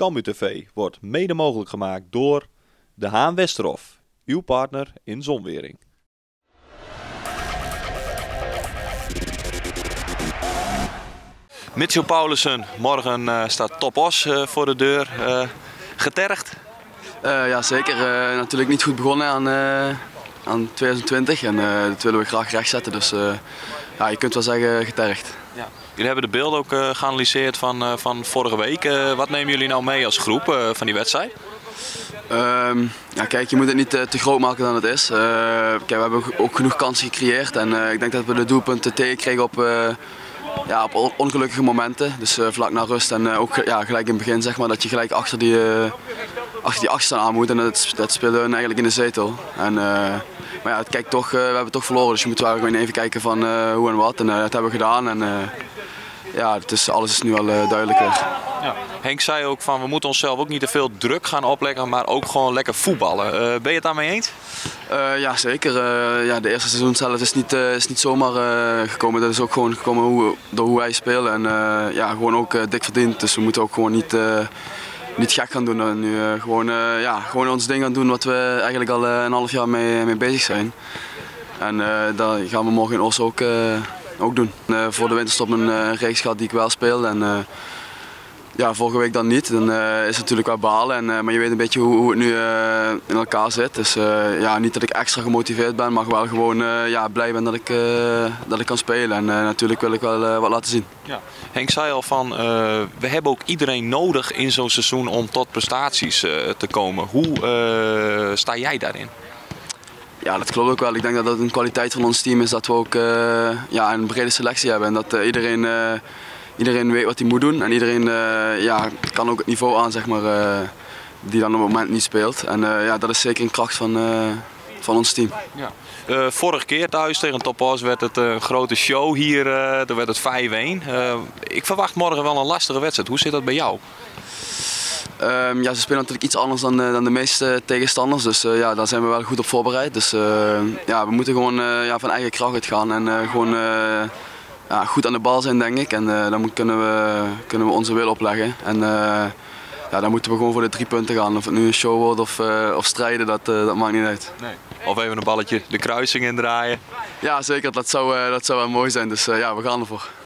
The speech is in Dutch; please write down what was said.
Cambuur TV wordt mede mogelijk gemaakt door de Haan Westerhof, uw partner in zonwering. Mitchell Paulussen, morgen staat Top Os voor de deur. Getergd? Ja, zeker. Natuurlijk niet goed begonnen aan 2020 en dat willen we graag rechtzetten. Dus ja, je kunt wel zeggen getergd. Ja. Jullie hebben de beelden ook geanalyseerd van vorige week. Wat nemen jullie nou mee als groep van die wedstrijd? Ja, kijk, je moet het niet te groot maken dan het is. Kijk, we hebben ook genoeg kansen gecreëerd en ik denk dat we de doelpunten tegenkregen op ongelukkige momenten. Dus vlak na rust en ook gelijk in het begin, zeg maar, dat je gelijk achter die achterstand aan moet en dat speelde hun eigenlijk in de zetel. Maar ja, kijk, toch, we hebben toch verloren, dus je moet wel gewoon even kijken van hoe en wat. En dat hebben we gedaan en ja, alles is nu al duidelijker. Ja. Henk zei ook van we moeten onszelf ook niet te veel druk gaan opleggen, maar ook gewoon lekker voetballen. Ben je het daarmee eens? Ja, zeker. Ja, de eerste seizoen zelf is niet zomaar gekomen. Dat is ook gewoon gekomen door hoe wij spelen en ja, gewoon ook dik verdiend. Dus we moeten ook gewoon niet gek gaan doen. Nu gewoon ons ding gaan doen wat we eigenlijk al een half jaar mee bezig zijn. En dat gaan we morgen in Os ook doen. Voor de winterstop een reeks gehad die ik wel speel. En, ja, vorige week dan niet. Dan is het natuurlijk wel balen. Maar je weet een beetje hoe het nu in elkaar zit. Dus ja, niet dat ik extra gemotiveerd ben, maar wel gewoon blij ben dat ik kan spelen. En natuurlijk wil ik wel wat laten zien. Ja. Henk zei al van we hebben ook iedereen nodig in zo'n seizoen om tot prestaties te komen. Hoe sta jij daarin? Ja, dat klopt ook wel. Ik denk dat dat een kwaliteit van ons team is dat we ook een brede selectie hebben. En dat iedereen weet wat hij moet doen en iedereen kan ook het niveau aan, zeg maar, die dan op het moment niet speelt. En ja, dat is zeker een kracht van ons team. Ja. Vorige keer thuis tegen Top Os werd het een grote show hier, toen werd het 5-1. Ik verwacht morgen wel een lastige wedstrijd. Hoe zit dat bij jou? Ja, ze spelen natuurlijk iets anders dan de meeste tegenstanders, dus ja, daar zijn we wel goed op voorbereid. Dus ja, we moeten gewoon van eigen kracht uit gaan en gewoon goed aan de bal zijn, denk ik. En dan kunnen we onze wil opleggen. En ja, dan moeten we gewoon voor de 3 punten gaan. Of het nu een show wordt of strijden, dat maakt niet uit. Nee. Of even een balletje de kruising indraaien. Ja, zeker. Dat zou wel mooi zijn. Dus ja, we gaan ervoor.